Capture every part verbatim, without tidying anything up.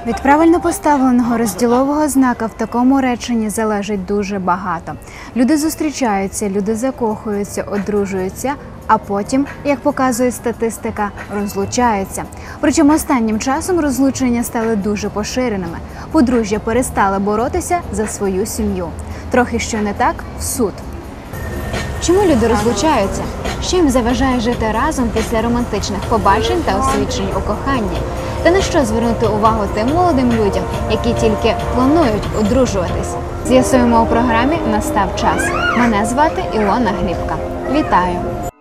Від правильно поставленого розділового знака в такому реченні залежить дуже багато. Люди зустрічаються, люди закохуються, одружуються, а потім, як показує статистика, розлучаються. Причому останнім часом розлучення стали дуже поширеними. Подружжя перестали боротися за свою сім'ю. Трохи що не так – в суд. Чому люди розлучаються? Що їм заважає жити разом після романтичних побачень та освідчень у коханні? Та на що звернути увагу тим молодим людям, які тільки планують одружуватись? З'ясуємо у програмі «Настав час». Мене звати Ілона Глібка. Вітаю!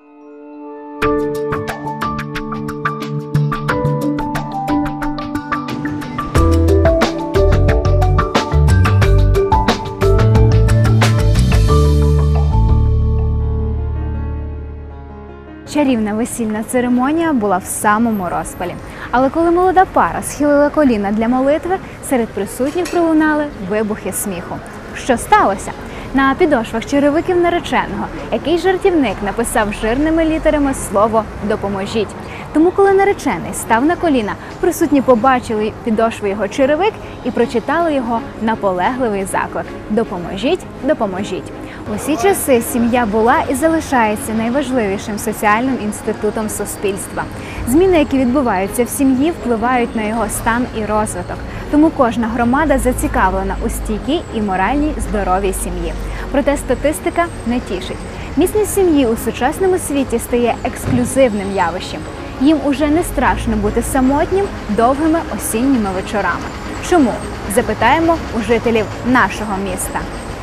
Чарівна весільна церемонія була в самому розпалі. Але коли молода пара схилила коліна для молитви, серед присутніх пролунали вибухи сміху. Що сталося? На підошвах черевиків нареченого якийсь жартівник написав жирними літерами слово «допоможіть». Тому, коли наречений став на коліна, присутні побачили підошви його черевик і прочитали його наполегливий заклик «Допоможіть, допоможіть». Усі часи сім'я була і залишається найважливішим соціальним інститутом суспільства. Зміни, які відбуваються в сім'ї, впливають на його стан і розвиток. Тому кожна громада зацікавлена у стійкій і моральній здоровій сім'ї. Проте статистика не тішить. Міцність сім'ї у сучасному світі стає ексклюзивним явищем. Їм уже не страшно бути самотнім довгими осінніми вечорами. Чому? Запитаємо у жителів нашого міста.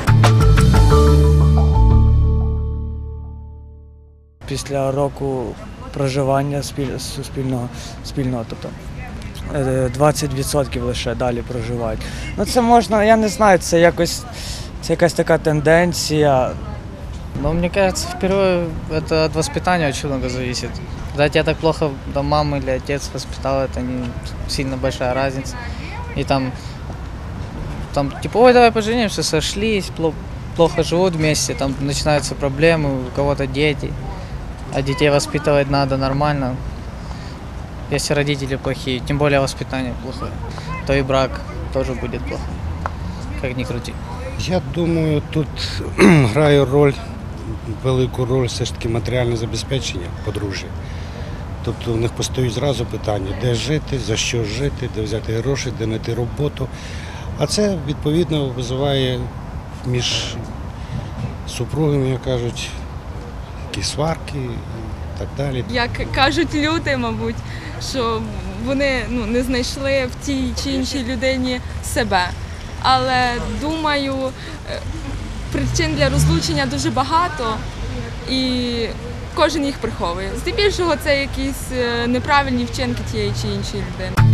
Після року проживання суспільного, спільного, тобто двадцять відсотків лише далі проживають. Ну це можна, я не знаю, це якось, це якась така тенденція. Но мне кажется, впервые это от воспитания очень много зависит. Когда тебя так плохо до мамы или отец воспитал, это не сильно большая разница. И там, там типа, ой, давай поженимся, сошлись, плохо живут вместе, там начинаются проблемы, у кого-то дети. А детей воспитывать надо нормально. Если родители плохие, тем более воспитание плохое, то и брак тоже будет плохо, как ни крути. Я думаю, тут грає роль, велику роль все ж таки матеріальне забезпечення подружжя. Тобто в них постають зразу питання, де жити, за що жити, де взяти гроші, де знайти роботу. А це, відповідно, визиває між супругами, як кажуть, якісь сварки і так далі. Як кажуть люди, мабуть, що вони ну, не знайшли в тій чи іншій людині себе. Але, думаю, причин для розлучення дуже багато і кожен їх приховує. Здебільшого це якісь неправильні вчинки тієї чи іншої людини.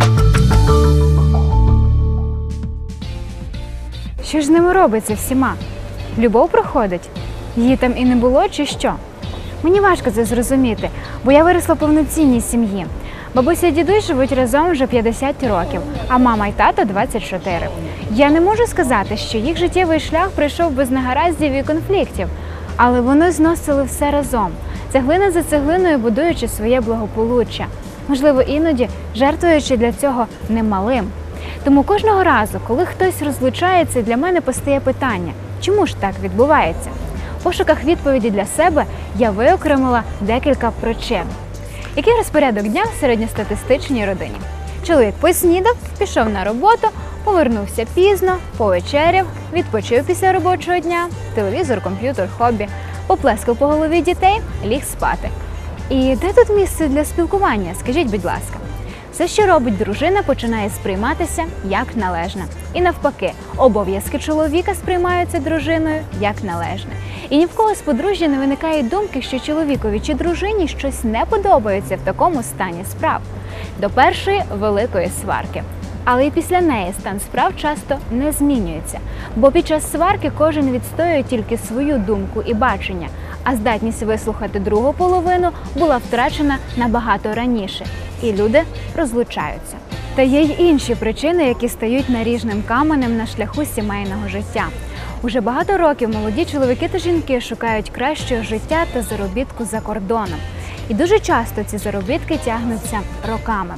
Що ж з ними робиться всіма? Любов проходить? Її там і не було, чи що? Мені важко це зрозуміти, бо я виросла в повноцінній сім'ї. Бабуся і дідусь живуть разом вже п'ятдесят років, а мама й тато – двадцять чотири. Я не можу сказати, що їх життєвий шлях пройшов без негараздів і конфліктів, але вони зносили все разом, цеглина за цеглиною будуючи своє благополуччя, можливо, іноді жертвуючи для цього немалим. Тому кожного разу, коли хтось розлучається, для мене постає питання – чому ж так відбувається? В пошуках відповіді для себе я виокремила декілька причин. Який розпорядок дня в середньостатистичній родині? Чоловік поснідав, пішов на роботу, повернувся пізно, повечеряв, відпочив після робочого дня, телевізор, комп'ютер, хобі, поплескав по голові дітей, ліг спати. І де тут місце для спілкування, скажіть, будь ласка? Все, що робить дружина, починає сприйматися як належне. І навпаки, обов'язки чоловіка сприймаються дружиною як належне. І ні в кого з подружжя не виникає думки, що чоловікові чи дружині щось не подобається в такому стані справ. До першої великої сварки. Але і після неї стан справ часто не змінюється. Бо під час сварки кожен відстоює тільки свою думку і бачення, а здатність вислухати другу половину була втрачена набагато раніше. І люди розлучаються. Та є й інші причини, які стають наріжним каменем на шляху сімейного життя. Уже багато років молоді чоловіки та жінки шукають кращого життя та заробітку за кордоном. І дуже часто ці заробітки тягнуться роками.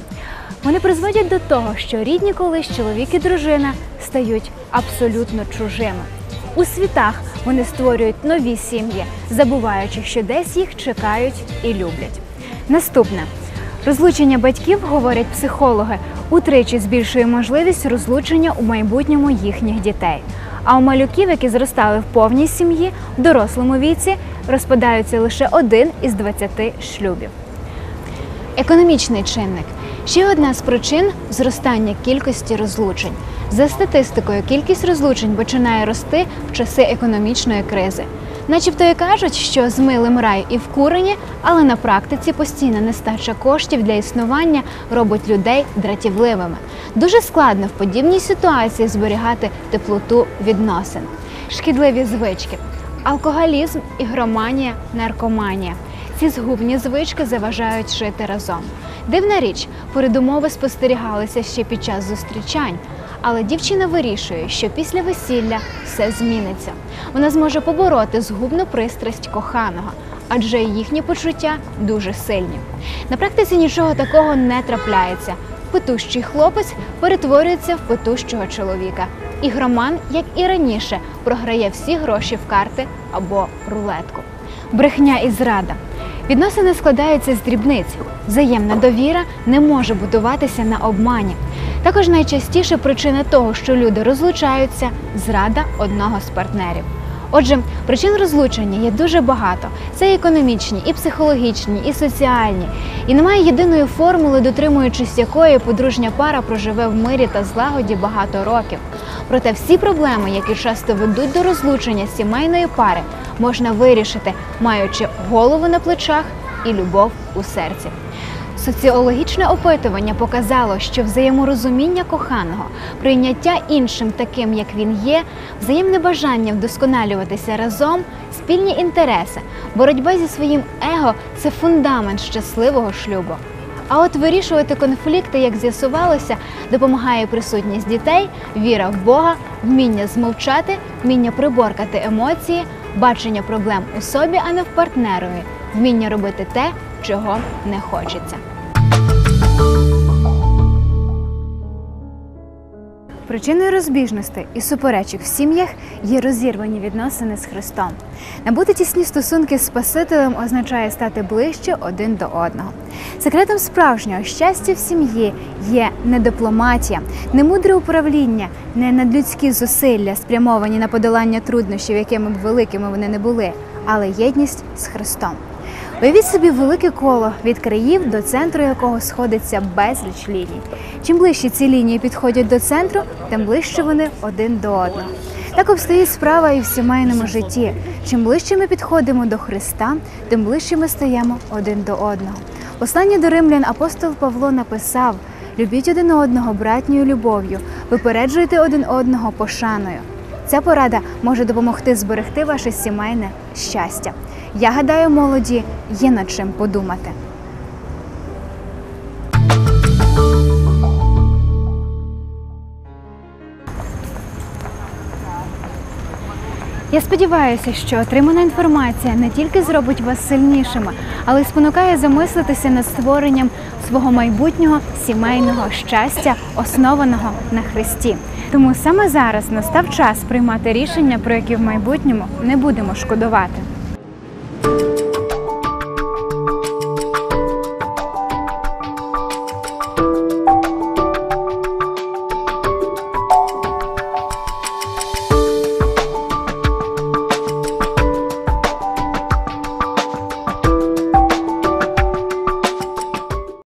вони призводять до того, що рідні колись чоловік і дружина стають абсолютно чужими. У світах вони створюють нові сім'ї, забуваючи, що десь їх чекають і люблять. Наступне. Розлучення батьків, говорять психологи, утричі збільшує можливість розлучення у майбутньому їхніх дітей. А у малюків, які зростали в повній сім'ї, в дорослому віці розпадаються лише один із двадцяти шлюбів. Економічний чинник – ще одна з причин зростання кількості розлучень. За статистикою, кількість розлучень починає рости в часи економічної кризи. Начебто і кажуть, що з милим рай і в курені, але на практиці постійна нестача коштів для існування робить людей дратівливими. Дуже складно в подібній ситуації зберігати теплоту відносин. Шкідливі звички – алкоголізм, ігроманія, наркоманія. Ці згубні звички заважають жити разом. Дивна річ, передумови спостерігалися ще під час зустрічань. Але дівчина вирішує, що після весілля все зміниться. Вона зможе побороти згубну пристрасть коханого, адже їхні почуття дуже сильні. На практиці нічого такого не трапляється. Петущий хлопець перетворюється в петущого чоловіка. Ігроман, як і раніше, програє всі гроші в карти або рулетку. Брехня і зрада. Відносини складаються з дрібниць. Взаємна довіра не може будуватися на обмані. Також найчастіше причина того, що люди розлучаються – зрада одного з партнерів. Отже, причин розлучення є дуже багато. Це і економічні, і психологічні, і соціальні. І немає єдиної формули, дотримуючись якої подружня пара проживе в мирі та злагоді багато років. Проте всі проблеми, які часто ведуть до розлучення сімейної пари, можна вирішити, маючи голову на плечах і любов у серці. Соціологічне опитування показало, що взаєморозуміння коханого, прийняття іншим таким, як він є, взаємне бажання вдосконалюватися разом, спільні інтереси, боротьба зі своїм его – це фундамент щасливого шлюбу. А от вирішувати конфлікти, як з'ясувалося, допомагає присутність дітей, віра в Бога, вміння змовчати, вміння приборкати емоції, бачення проблем у собі, а не в партнерові, вміння робити те, чого не хочеться. Причиною розбіжностей і суперечок в сім'ях є розірвані відносини з Христом. Набути тісні стосунки з Спасителем означає стати ближче один до одного. Секретом справжнього щастя в сім'ї є не дипломатія, не мудре управління, не надлюдські зусилля, спрямовані на подолання труднощів, якими б великими вони не були, але єдність з Христом. Уявіть собі велике коло, від країв до центру якого сходиться безліч ліній. Чим ближче ці лінії підходять до центру, тим ближче вони один до одного. Так обстоїть справа і в сімейному житті. Чим ближче ми підходимо до Христа, тим ближче ми стаємо один до одного. В посланні до римлян апостол Павло написав: «Любіть один одного братньою любов'ю, випереджуйте один одного пошаною». Ця порада може допомогти зберегти ваше сімейне щастя. Я гадаю, молоді, є над чим подумати. Я сподіваюся, що отримана інформація не тільки зробить вас сильнішими, але й спонукає замислитися над створенням свого майбутнього сімейного щастя, основаного на Христі. Тому саме зараз настав час приймати рішення, про які в майбутньому не будемо шкодувати.